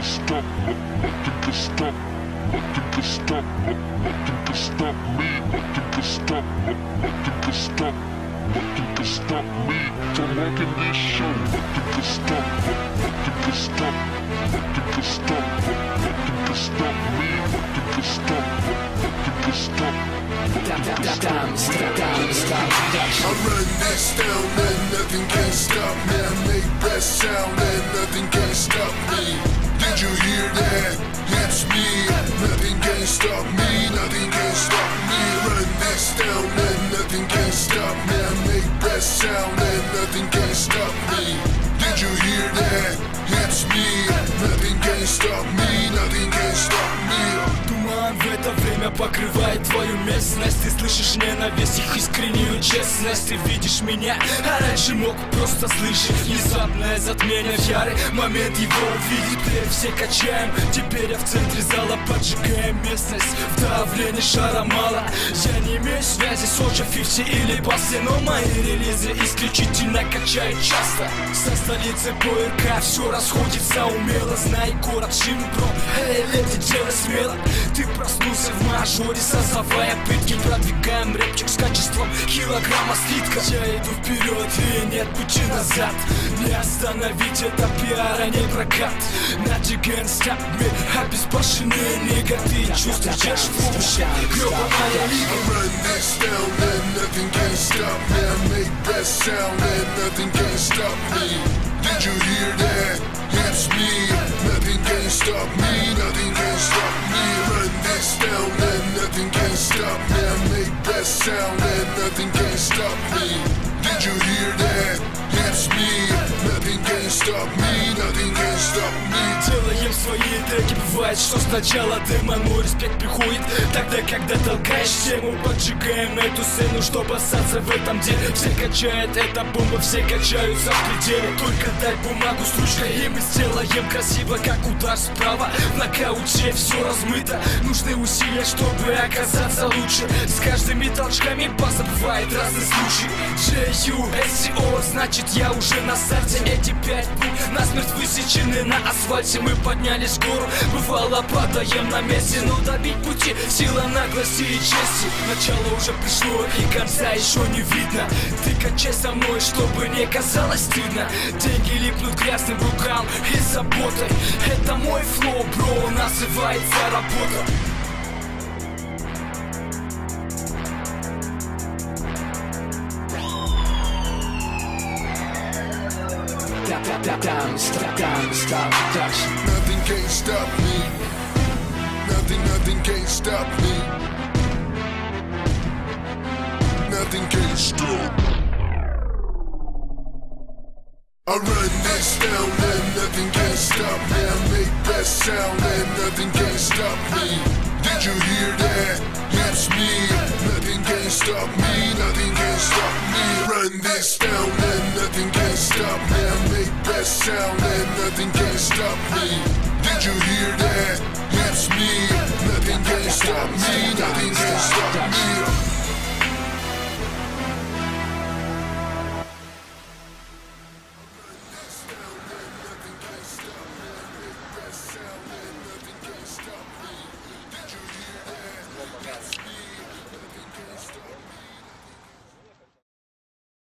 stop, nothing can stop, nothing can stop, nothing can stop me, nothing can stop, nothing can stop, nothing can stop me from rocking this show, nothing can stop, nothing can stop, nothing can stop, nothing can stop me, nothing can stop, nothing can stop. I run this down and nothing can stop me. I make best sound and nothing can stop me. Did you hear that? It's me. Nothing can stop me. Nothing can stop me. Run this down and nothing can stop me. I make best sound and nothing can stop me. Did you hear that? It's me. Nothing can stop me. Nothing can stop me. Туман в это время покрывает твою местность. Ты слышишь ненависть, их искреннюю честность. Ты видишь меня, а раньше мог просто слышать. Внезапное затмение в ярый момент его увидеть. Теперь все качаем, теперь я в центре зала. Поджигаем местность, в давлении шара мало. Я не имею связи с Ocha 50 или Баси, но мои релизы исключительно качают часто. Со столицы по РК все расходится умело. Знай город Шимбро, эй, леди, делай смело. Ты проснулся в мажоре, созывая пытки. Продвигаем рэпчик с качеством килограмма слитка. Я иду вперед и нет пути назад. Не остановить это пиара, не прокат. Nothing can stop me, обезбашенные нига. Ты чувствуешь в будущем, гребаная лига. I run this down and nothing can stop me. I make best sound and nothing can stop me. Did you hear that? It's me. Nothing can stop me. Nothing can stop me. Run this down and nothing can stop me. I make best sound and nothing can stop me. Did you hear that? It's me. Nothing can stop me. Nothing can stop me. Делаем свои треки, бывает, что сначала демо, мой респект приходит тогда, когда толкаешь тему. Поджигаем эту сцену, чтобы остаться в этом деле. Все качают, эта бомба, все качаются в пределе. Только дай бумагу с ручкой, и мы сделаем красиво, как удар справа. В нокауте все размыто, нужны усилия, чтобы оказаться лучше. С каждыми толчками база бывает разный случай. J-U-S-C-O, значит я уже на старте. Эти 5 пуль насмерть высечены на асфальте. Мы поднялись в гору, бывало падаем на месте. Но добить пути сила наглости и чести. Начало уже пришло и конца еще не видно. Ты качай со мной, чтобы не казалось стыдно. Деньги липнут грязным рукам и заботой. Это мой флоу, бро, называется работа. Nothing can stop me. Nothing can stop me. Nothing can stop. I run this down and nothing can stop me. I make best sound and nothing can stop me. Did you hear that? It's me. Nothing can stop me. Nothing can stop me. Run this down and nothing can stop me. I make best sound and nothing can stop me. Did you hear that? It's me. Nothing can stop me. Nothing can stop me.